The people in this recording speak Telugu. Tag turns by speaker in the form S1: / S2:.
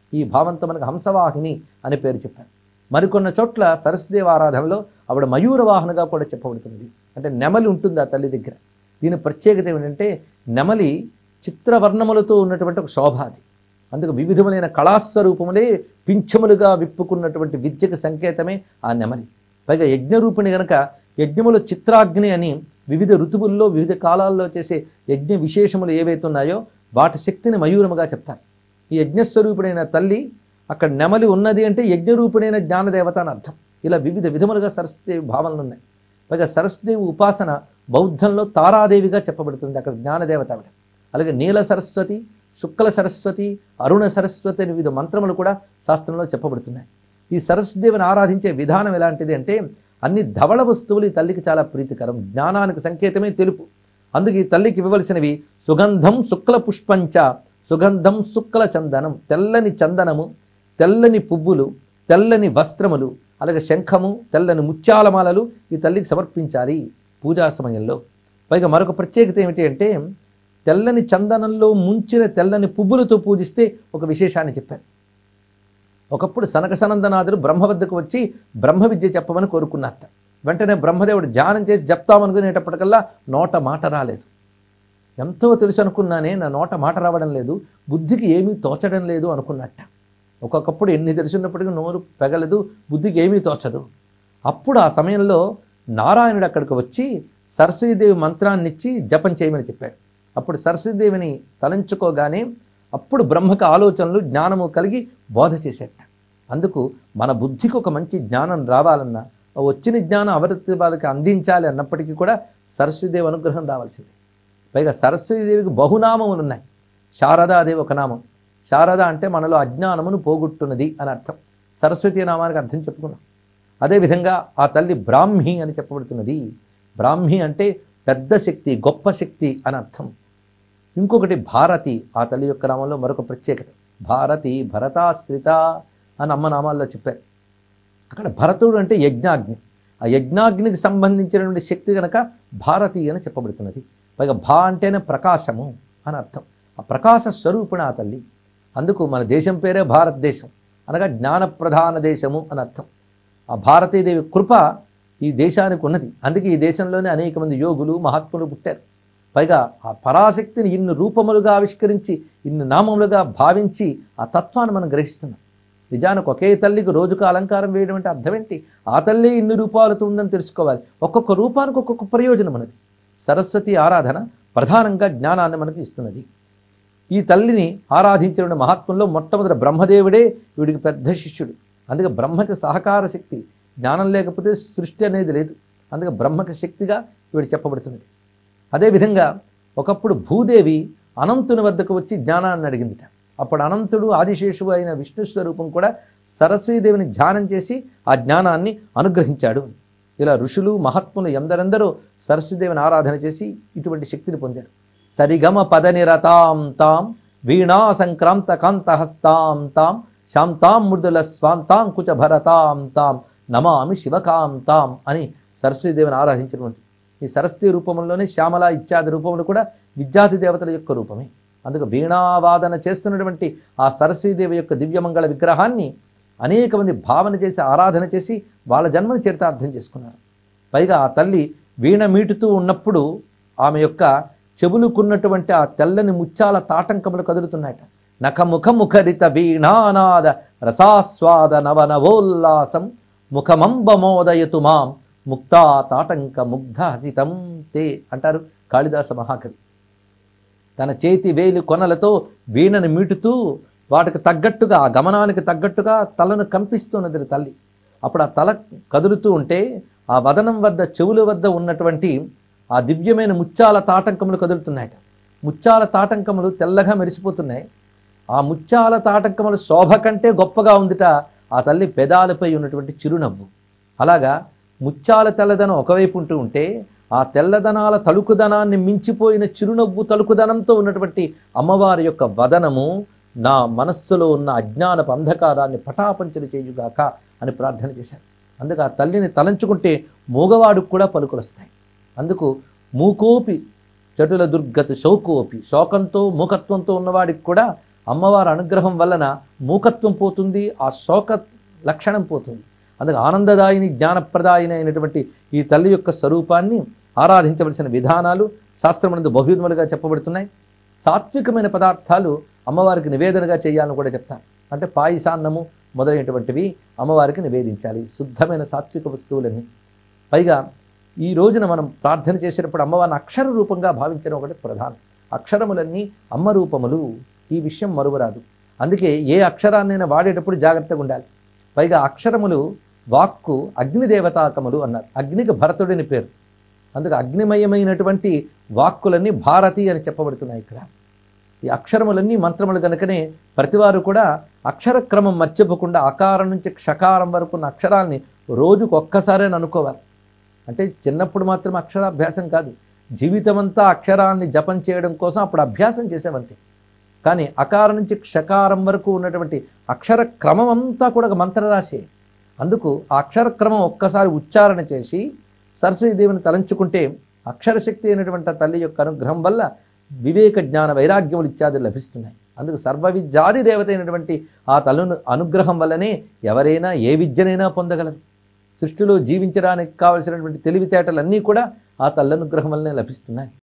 S1: ఈ భావంతో మనకు హంసవాహిని అని పేరు చెప్పారు. మరికొన్న చోట్ల సరస్వదేవి ఆరాధనలో ఆవిడ మయూర వాహనగా కూడా చెప్పబడుతుంది. అంటే నెమలి ఉంటుంది ఆ తల్లి దగ్గర. దీని ప్రత్యేకత ఏమిటంటే నెమలి చిత్రవర్ణములతో ఉన్నటువంటి ఒక శోభ అది. అందుకు వివిధములైన కళాస్వరూపములే పింఛములుగా విప్పుకున్నటువంటి విద్యకు సంకేతమే ఆ నెమలి. పైగా యజ్ఞరూపిణి గనక యజ్ఞముల చిత్రాగ్ని అని వివిధ ఋతువుల్లో వివిధ కాలాల్లో చేసే యజ్ఞ విశేషములు ఏవైతే ఉన్నాయో వాటి శక్తిని మయూరముగా చెప్తారు. ఈ యజ్ఞస్వరూపుడైన తల్లి అక్కడ నెమలి ఉన్నది అంటే యజ్ఞరూపుడైన జ్ఞానదేవత అని అర్థం. ఇలా వివిధ విధములుగా సరస్వదేవి భావనలు ఉన్నాయి. పైగా సరస్వదేవి ఉపాసన బౌద్ధంలో తారాదేవిగా చెప్పబడుతుంది. అక్కడ జ్ఞానదేవత ఆవిడ. అలాగే నీల సరస్వతి, శుక్ల సరస్వతి, అరుణ సరస్వతి అనే వివిధ మంత్రములు కూడా శాస్త్రంలో చెప్పబడుతున్నాయి. ఈ సరస్వదేవిని ఆరాధించే విధానం ఎలాంటిది అంటే అన్ని ధవళ వస్తువులు ఈ తల్లికి చాలా ప్రీతికరం. జ్ఞానానికి సంకేతమే తెలుపు. అందుకే ఈ తల్లికి ఇవ్వవలసినవి సుగంధం శుక్ల పుష్పంచ, సుగంధం శుక్ల చందనం, తెల్లని చందనము, తెల్లని పువ్వులు, తెల్లని వస్త్రములు, అలాగే శంఖము, తెల్లని ముత్యాలమాలలు ఈ తల్లికి సమర్పించాలి పూజా సమయంలో. పైగా మరొక ప్రత్యేకత ఏమిటి అంటే తెల్లని చందనంలో ముంచిన తెల్లని పువ్వులతో పూజిస్తే ఒక విశేషాన్ని చెప్పారు. ఒకప్పుడు సనక సనందనాథుడు బ్రహ్మ వద్దకు వచ్చి బ్రహ్మ విద్య చెప్పమని కోరుకున్నట్ట. వెంటనే బ్రహ్మదేవుడు ధ్యానం చేసి చెప్తామనుకునేటప్పటికల్లా నోట మాట రాలేదు. ఎంతో తెలుసు అనుకున్నానే, నా నోట మాట రావడం లేదు, బుద్ధికి ఏమీ తోచడం లేదు అనుకున్నట్ట. ఒక్కొక్కప్పుడు ఎన్ని తెలుసున్నప్పటికీ నోరు పెగలదు, బుద్ధికి ఏమీ తోచదు. అప్పుడు ఆ సమయంలో నారాయణుడు అక్కడికి వచ్చి సరస్వతీదేవి మంత్రాన్ని ఇచ్చి జపం చేయమని చెప్పాడు. అప్పుడు సరస్వతీదేవిని తలంచుకోగానే అప్పుడు బ్రహ్మకు ఆలోచనలు జ్ఞానము కలిగి బోధ చేసేట. అందుకు మన బుద్ధికి ఒక మంచి జ్ఞానం రావాలన్నా వచ్చిన జ్ఞానం అవృత్తి వాళ్ళకి అందించాలి అన్నప్పటికీ కూడా సరస్వతీదేవి అనుగ్రహం రావాల్సింది. పైగా సరస్వతీదేవికి బహునామములు ఉన్నాయి. శారదాదేవి ఒక నామం. శారద అంటే మనలో అజ్ఞానమును పోగొట్టున్నది అని అర్థం. సరస్వతీ నామానికి అర్థం చెప్పుకున్నాం. అదేవిధంగా ఆ తల్లి బ్రాహ్మి అని చెప్పబడుతున్నది. బ్రాహ్మి అంటే పెద్ద శక్తి, గొప్ప శక్తి అని అర్థం. ఇంకొకటి భారతి, ఆ తల్లి యొక్క నామంలో మరొక ప్రత్యేకత. భారతి, భరతాశ్రిత అని అమ్మ నామాల్లో చెప్పారు. అక్కడ భరతుడు అంటే యజ్ఞాగ్ని. ఆ యజ్ఞాగ్నికి సంబంధించినటువంటి శక్తి కనుక భారతి అని చెప్పబడుతున్నది. పైగా భా అంటేనే ప్రకాశము అని అర్థం. ఆ ప్రకాశ స్వరూపుణ ఆ తల్లి. అందుకు మన దేశం పేరే భారతదేశం, అనగా జ్ఞానప్రధాన దేశము అని అర్థం. ఆ భారతీదేవి కృప ఈ దేశానికి ఉన్నది. అందుకే ఈ దేశంలోనే అనేక మంది యోగులు, మహాత్ములు పుట్టారు. పైగా ఆ పరాశక్తిని ఇన్ని రూపములుగా ఆవిష్కరించి, ఇన్ని నామములుగా భావించి ఆ తత్వాన్ని మనం గ్రహిస్తున్నాం. నిజానికి ఒకే తల్లికి రోజుకు అలంకారం వేయడం అంటే అర్థం ఏంటి? ఆ తల్లి ఇన్ని రూపాలతో ఉందని తెలుసుకోవాలి. ఒక్కొక్క రూపానికి ఒక్కొక్క ప్రయోజనం ఉన్నది. సరస్వతి ఆరాధన ప్రధానంగా జ్ఞానాన్ని మనకి ఇస్తున్నది. ఈ తల్లిని ఆరాధించిన మహాత్ముల్లో మొట్టమొదటి బ్రహ్మదేవుడే వీడికి పెద్ద శిష్యుడు. అందుకే బ్రహ్మకి సహకార శక్తి. జ్ఞానం లేకపోతే సృష్టి అనేది లేదు. అందుకే బ్రహ్మకి శక్తిగా వీడు చెప్పబడుతున్నది. అదేవిధంగా ఒకప్పుడు భూదేవి అనంతుని వద్దకు వచ్చి జ్ఞానాన్ని అడిగిందిట. అప్పుడు అనంతుడు ఆదిశేషువు అయిన విష్ణు స్వరూపం కూడా సరస్వతీదేవిని ధ్యానం చేసి ఆ జ్ఞానాన్ని అనుగ్రహించాడు. ఇలా ఋషులు, మహాత్ములు ఎందరెందరో సరస్వతీదేవిని ఆరాధన చేసి ఇటువంటి శక్తిని పొందారు. సరిగమ పదనిరతాం తాం వీణా సంక్రాంత కాంతహస్తాం తాం శాంతాం మృదుల స్వాంతాం కుచ భరతాం తాం నమామి శివకాంతాం అని సరస్వతీదేవిని ఆరాధించినటువంటి ఈ సరస్వతీ రూపంలోనే శ్యామల ఇత్యాది రూపములు కూడా విద్యార్థి దేవతల యొక్క రూపమే. అందుకు వీణావాదన చేస్తున్నటువంటి ఆ సరస్వతీదేవి యొక్క దివ్యమంగళ విగ్రహాన్ని అనేక మంది భావన చేసి ఆరాధన చేసి వాళ్ళ జన్మను చరితార్థం చేసుకున్నారు. పైగా ఆ తల్లి వీణ మీటుతూ ఉన్నప్పుడు ఆమె యొక్క చెవులుకున్నటువంటి ఆ తెల్లని ముత్యాల తాటంకములు కదులుతున్నాయట. నఖముఖముఖరిత వీణానాద రసాస్వాద నవనవోల్లాసం ముఖమంబమోదయతు మాం ముక్తా తాటంక ముగ్ధ హసితం తే అంటారు కాళిదాస మహాకవి. తన చేతి వేలి కొనలతో వీణను మీటుతూ వాటికి తగ్గట్టుగా, ఆ గమనానికి తగ్గట్టుగా తలను కంపిస్తున్నది తల్లి. అప్పుడు ఆ తల కదులుతూ ఉంటే ఆ వదనం వద్ద, చెవుల వద్ద ఉన్నటువంటి ఆ దివ్యమైన ముత్యాల తాటంకములు కదులుతున్నాయట. ముత్యాల తాటంకములు తెల్లగా మెరిసిపోతున్నాయి. ఆ ముత్యాల తాటంకములు శోభ కంటే గొప్పగా ఉందిట ఆ తల్లి పెదాలపై ఉన్నటువంటి చిరునవ్వు. అలాగా ముత్యాల తెల్లదనం ఒకవైపు ఉంటూ ఉంటే ఆ తెల్లదనాల తలుకుదనాన్ని మించిపోయిన చిరునవ్వు తలుకుదనంతో ఉన్నటువంటి అమ్మవారి యొక్క వదనము నా మనస్సులో ఉన్న అజ్ఞానపు అంధకారాన్ని పటాపంచలు చేయుగాక అని ప్రార్థన చేశారు. అందుకు ఆ తల్లిని తలంచుకుంటే మూగవాడికి కూడా పలుకులు వస్తాయి. అందుకు మూకోపి చటుల దుర్గతి శోకోపి, శోకంతో మూకత్వంతో ఉన్నవాడికి కూడా అమ్మవారి అనుగ్రహం వలన మూకత్వం పోతుంది, ఆ శోక లక్షణం పోతుంది. అందుకే ఆనందదాయిని జ్ఞానప్రదాయిని అయినటువంటి ఈ తల్లి యొక్క స్వరూపాన్ని ఆరాధించవలసిన విధానాలు శాస్త్రమునందు బహువిధములుగా చెప్పబడుతున్నాయి. సాత్వికమైన పదార్థాలు అమ్మవారికి నివేదనగా చేయాలని కూడా చెప్తారు. అంటే పాయసాన్నము మొదలైనటువంటివి అమ్మవారికి నివేదించాలి, శుద్ధమైన సాత్విక వస్తువులన్నీ. పైగా ఈ రోజున మనం ప్రార్థన చేసేటప్పుడు అమ్మవారిని అక్షర రూపంగా భావించడం ఒకటి ప్రధానం. అక్షరములన్నీ అమ్మ రూపములు, ఈ విషయం మరువరాదు. అందుకే ఏ అక్షరాన్నైనా వాడేటప్పుడు జాగ్రత్తగా ఉండాలి. పైగా అక్షరములు వాక్కు అగ్నిదేవతాకములు అన్నారు. అగ్నికి భరతుడిని పేరు. అందుకే అగ్నిమయమైనటువంటి వాక్కులన్నీ భారతి అని చెప్పబడుతున్నాయి ఇక్కడ. ఈ అక్షరములన్నీ మంత్రములు కనుకనే ప్రతివారు కూడా అక్షర క్రమం మర్చిపోకుండా అకారం నుంచి క్షకారం వరకు ఉన్న అక్షరాల్ని రోజుకు ఒక్కసారే అనుకోవాలి. అంటే చిన్నప్పుడు మాత్రం అక్షరాభ్యాసం కాదు, జీవితమంతా అక్షరాన్ని జపం చేయడం కోసం అప్పుడు అభ్యాసం చేసేవంతే. కానీ అకారం నుంచి క్షకారం వరకు ఉన్నటువంటి అక్షర క్రమం అంతా కూడా ఒక మంత్రరాశి. అందుకు ఆ అక్షర క్రమం ఒక్కసారి ఉచ్చారణ చేసి సరస్వతీదేవిని తలంచుకుంటే అక్షరశక్తి అయినటువంటి తల్లి యొక్క అనుగ్రహం వల్ల వివేక జ్ఞాన వైరాగ్యములు ఇత్యాదులు లభిస్తున్నాయి. అందుకు సర్వ విద్యాది దేవత అయినటువంటి ఆ తల్లును అనుగ్రహం వల్లనే ఎవరైనా ఏ విద్యనైనా పొందగలరు. సృష్టిలో జీవించడానికి కావలసినటువంటి తెలివితేటలన్నీ కూడా ఆ తల్లి అనుగ్రహం వల్లనే లభిస్తున్నాయి.